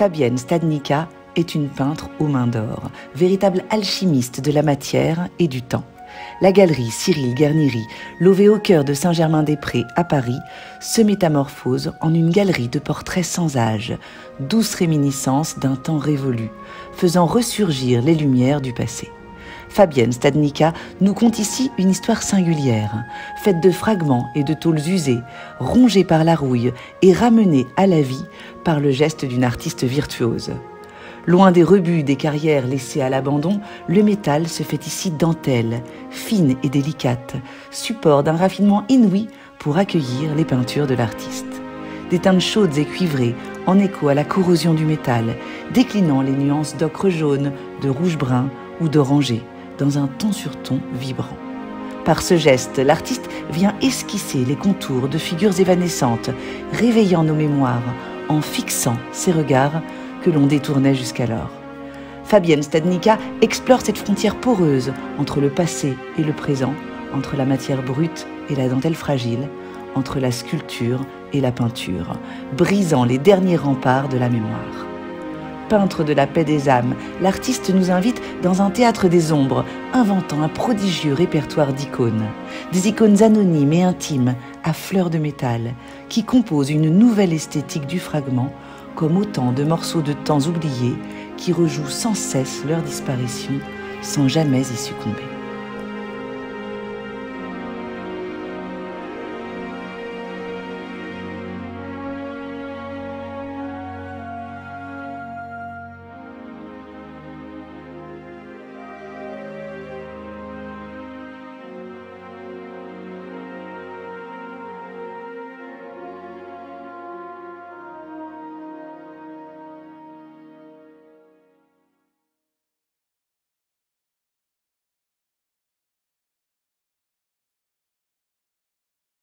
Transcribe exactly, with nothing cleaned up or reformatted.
Fabienne Stadnica est une peintre aux mains d'or, véritable alchimiste de la matière et du temps. La galerie Cyril Guarnieri, levée au cœur de Saint-Germain-des-Prés à Paris, se métamorphose en une galerie de portraits sans âge, douce réminiscence d'un temps révolu, faisant ressurgir les lumières du passé. Fabienne Stadnica nous conte ici une histoire singulière, faite de fragments et de tôles usées, rongées par la rouille et ramenées à la vie par le geste d'une artiste virtuose. Loin des rebuts des carrières laissées à l'abandon, le métal se fait ici dentelle, fine et délicate, support d'un raffinement inouï pour accueillir les peintures de l'artiste. Des teintes chaudes et cuivrées, en écho à la corrosion du métal, déclinant les nuances d'ocre jaune, de rouge brun ou d'orangé, dans un ton sur ton vibrant. Par ce geste, l'artiste vient esquisser les contours de figures évanescentes, réveillant nos mémoires, en fixant ses regards que l'on détournait jusqu'alors. Fabienne Stadnica explore cette frontière poreuse entre le passé et le présent, entre la matière brute et la dentelle fragile, entre la sculpture et la peinture, brisant les derniers remparts de la mémoire. Peintre de la paix des âmes, l'artiste nous invite dans un théâtre des ombres, inventant un prodigieux répertoire d'icônes. Des icônes anonymes et intimes, à fleurs de métal, qui composent une nouvelle esthétique du fragment, comme autant de morceaux de temps oubliés qui rejouent sans cesse leur disparition sans jamais y succomber.